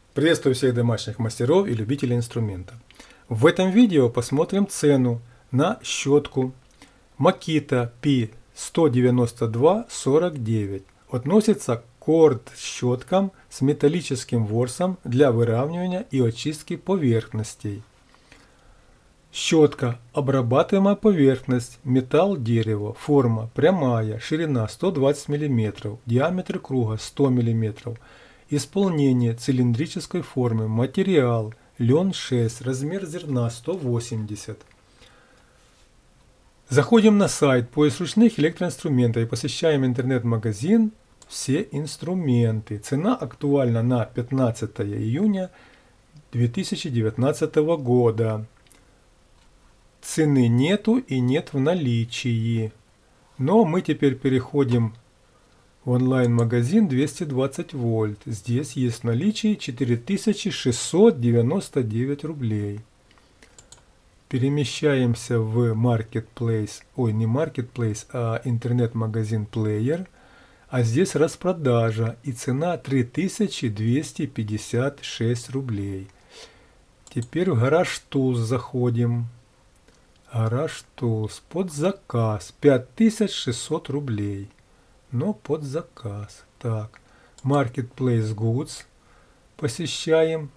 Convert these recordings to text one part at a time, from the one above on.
Приветствую всех домашних мастеров и любителей инструмента. В этом видео посмотрим цену на щетку Makita P19249. Относится к корд-щеткам с металлическим ворсом для выравнивания и очистки поверхностей. Щетка – обрабатываемая поверхность, металл, дерево, форма прямая, ширина 120 мм, диаметр круга 100 мм, исполнение цилиндрической формы, материал лен 6, размер зерна 180. Заходим на сайт «Поиск ручных электроинструментов» и посещаем интернет-магазин «Все инструменты». Цена актуальна на 15 июня 2019 года. Цены нету и нет в наличии. Но мы теперь переходим в онлайн-магазин 220 вольт. Здесь есть в наличии 4699 рублей. Перемещаемся в Marketplace, не Marketplace, а интернет-магазин Player. А здесь распродажа и цена 3256 рублей. Теперь в Garage Tools заходим. Garage Tools под заказ 5600 рублей. Но под заказ. Так, Marketplace Goods посещаем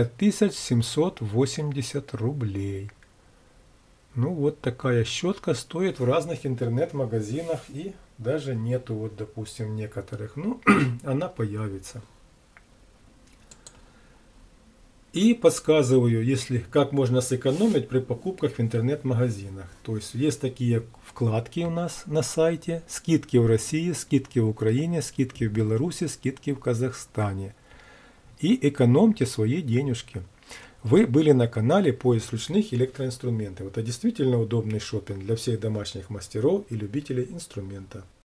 5780 рублей. Ну вот такая щетка стоит в разных интернет-магазинах и даже нету, вот допустим, некоторых. Ну, она появится. И подсказываю, как можно сэкономить при покупках в интернет-магазинах. То есть такие вкладки у нас на сайте: скидки в России, скидки в Украине, скидки в Беларуси, скидки в Казахстане. И экономьте свои денежки. Вы были на канале «Поиск ручных электроинструментов». Это действительно удобный шопинг для всех домашних мастеров и любителей инструмента.